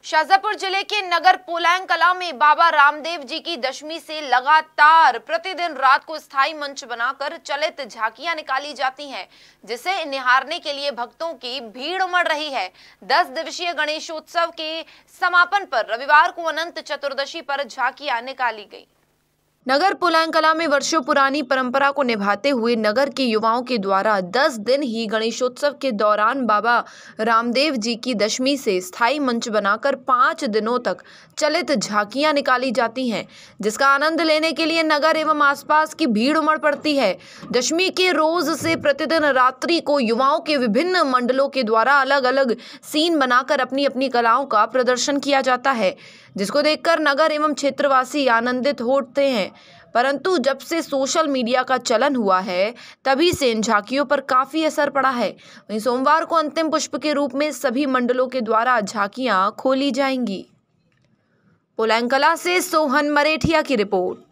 शाजापुर जिले के नगर पोलैंकला में बाबा रामदेव जी की दशमी से लगातार प्रतिदिन रात को स्थायी मंच बनाकर चलित झांकियां निकाली जाती हैं, जिसे निहारने के लिए भक्तों की भीड़ उमड़ रही है। 10 दिवसीय गणेशोत्सव के समापन पर रविवार को अनंत चतुर्दशी पर झांकियां निकाली गई। नगर पोलैंकला में वर्षों पुरानी परंपरा को निभाते हुए नगर के युवाओं के द्वारा 10 दिन ही गणेशोत्सव के दौरान बाबा रामदेव जी की दशमी से स्थायी मंच बनाकर 5 दिनों तक चलित झांकियां निकाली जाती हैं, जिसका आनंद लेने के लिए नगर एवं आसपास की भीड़ उमड़ पड़ती है। दशमी के रोज से प्रतिदिन रात्रि को युवाओं के विभिन्न मंडलों के द्वारा अलग अलग सीन बनाकर अपनी अपनी कलाओं का प्रदर्शन किया जाता है, जिसको देखकर नगर एवं क्षेत्रवासी आनंदित होते हैं। परंतु जब से सोशल मीडिया का चलन हुआ है, तभी से इन झांकियों पर काफी असर पड़ा है। वहीं सोमवार को अंतिम पुष्प के रूप में सभी मंडलों के द्वारा झांकियां खोली जाएंगी। पोलैंकला से सोहन मरेठिया की रिपोर्ट।